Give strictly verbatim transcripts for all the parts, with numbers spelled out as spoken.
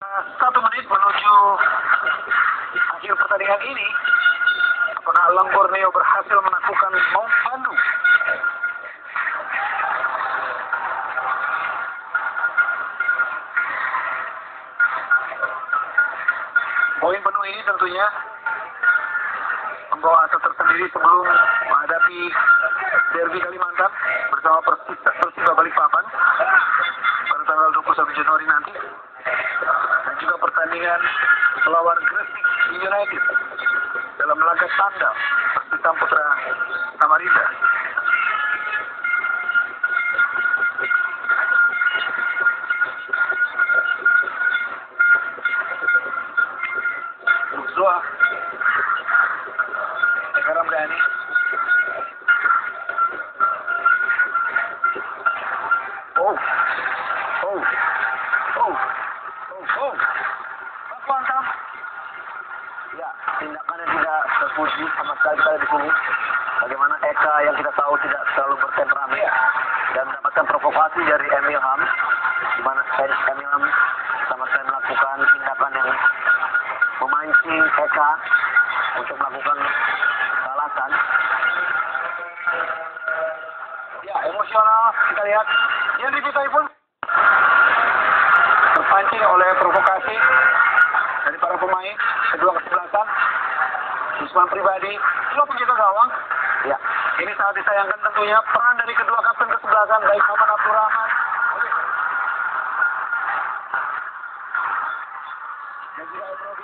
Satu menit menuju akhir pertandingan ini, apakah Lang Borneo berhasil menaklukkan Maung Bandung? Poin penuh ini tentunya membawa asa tersendiri sebelum menghadapi derby Kalimantan bersama Persita, Persiba Balikpapan pada tanggal dua puluh satu Januari nanti, dan juga pertandingan melawan Gresik United dalam laga tandang Persita Putra Samarinda. Zoa Eka Ramdhani, oh oh oh oh oh Baku hantam. Ya, tindakannya tidak terpuji sama sekali di sini. Bagaimana Eka yang kita tahu tidak selalu bertemperamen dan mendapatkan provokasi dari Emil Ham, di mana Emil Ham sama sekali melakukan tindakan yang memancing Eka untuk melakukan balasan. Ya, emosional kita lihat. Yang dimintai pun terpancing oleh provokasi dari para pemain kedua kesebelasan. Usman pribadi, dua penjaga gawang. Ya, ini sangat disayangkan tentunya peran dari kedua kapten kesebelasan, baik Muhammad Abdurrahman dan juga Ebrobi.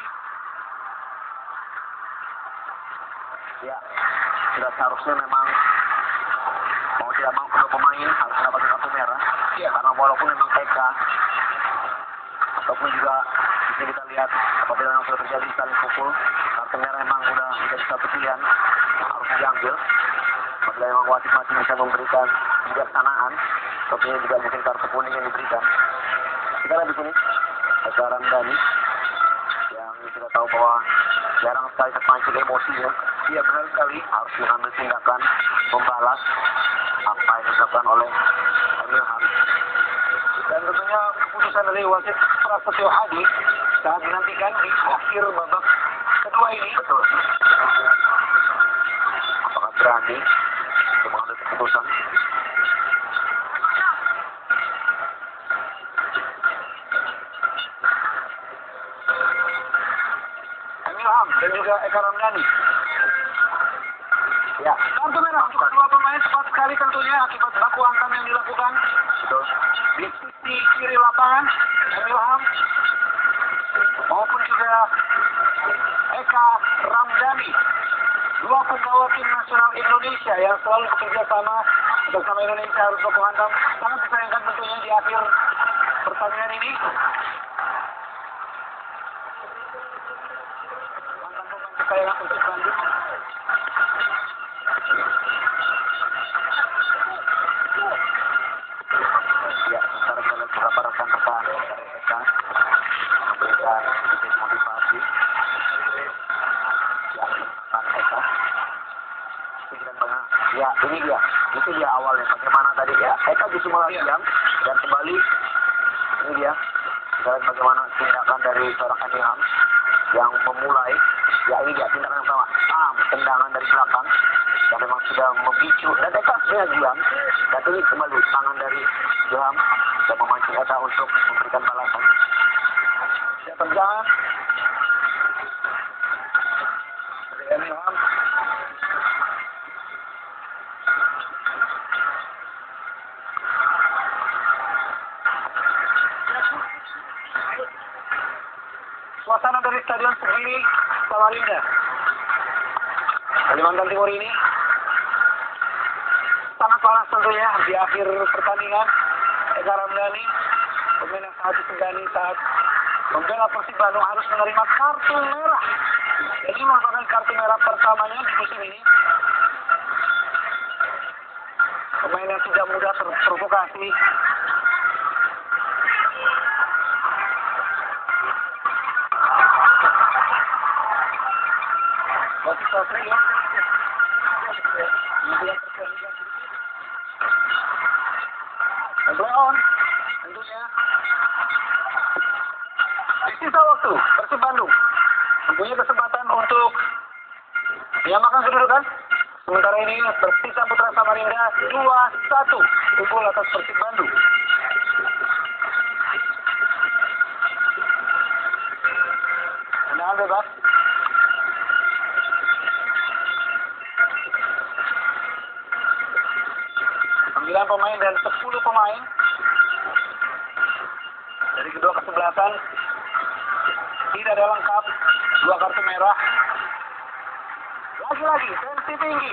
Ya, sudah seharusnya memang mau tidak mau kedua pemain harus mendapatkan kartu merah. Ya, karena walaupun memang Eka ataupun juga bisa kita lihat apabila memang sudah terjadi saling pukul, kartu merah memang sudah menjadi satu pilihan harus diambil. Apabila memang wasit masih bisa memberikan kebijaksanaan, tentunya juga mungkin kartu kuning yang diberikan. Kita lihat di sini Eka Ramdhani yang kita tahu bahwa jarang sekali terpancing emosinya. Dia benar sekali harus mengambil tindakan membalas apa yang dilakukan oleh Emil Ham. Dan tentunya keputusan dari wasit Prasetyo Hadi sangat dinantikan di akhir babak kedua ini. Betul. Apakah berani untuk mengambil keputusan? Emil Ham dan juga Eka Ramdhani. Ya, kartu merah untuk kedua pemain cepat sekali tentunya akibat baku hantam yang dilakukan. Betul. Di sisi kiri lapangan, Emil Ham maupun juga Eka Ramdhani, dua penggawa tim nasional Indonesia yang selalu bekerja sama bersama Indonesia harus baku hantam. Sangat disayangkan tentunya di akhir pertandingan ini. Mantan pemain kesayangan Persib Bandung. Ya, sekarang kita lihat beberapa rekan-rekan dari Eka memberikan sedikit motivasi. Ya, menenangkan Eka. Pikiran banyak. Ya, ini dia. Itu dia awalnya. Bagaimana tadi ya? Eka justru malah diam dan kembali. Ini dia. Kita lihat bagaimana tindakan dari seorang Emil Ham yang memulai. Ya, ini dia tindakan yang pertama. Ah, tendangan dari belakang yang memang sudah memicu dan Eka sudah diam. Dan ini kembali tangan dari Ilham dan memancing Eka untuk memberikan balasan. Ya, tendangan dari Emil Ham. Suasana dari Stadion Segiri Samarinda, Kalimantan Timur ini sangat panas tentunya di akhir pertandingan. Eka Ramdhani, pemain yang sangat disegani saat membela Persib Bandung, harus menerima kartu merah. Ini merupakan kartu merah pertamanya di musim ini. Pemain yang tidak mudah terprovokasi. Wasit Satrio Lebron tentunya di Sisa waktu, Persib Bandung mempunyai kesempatan untuk menyamakan kedudukan. Sementara ini tersisa Putra Samarinda dua satu unggul atas Persib Bandung. Tendangan bebas. sembilan pemain dan sepuluh pemain dari kedua kesebelasan tidak ada lengkap, dua kartu merah. Lagi-lagi tensi tinggi.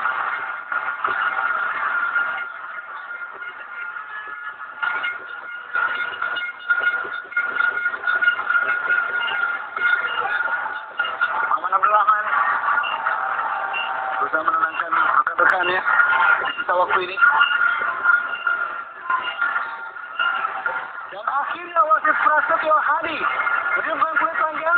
Aman Abdurrahman berusaha menenangkan rekan-rekannya di sisa waktu ini. Dan akhirnya wasit Prasetyo Hadi meniupkan kulit panjang.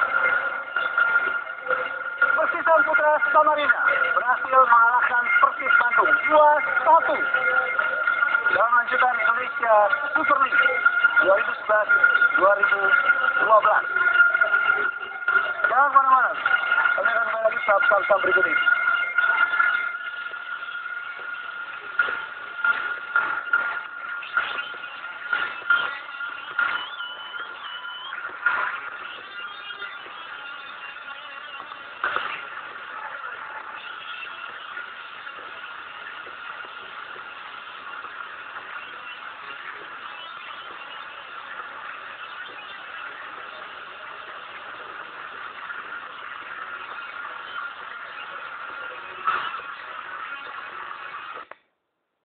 Persisam Putra Samarinda berhasil mengalahkan Persib Bandung dua satu dalam lanjutan Indonesia Super League dua ribu sebelas dua ribu dua belas. Jangan kemana-mana, kami akan kembali lagi saat-saat berikut ini.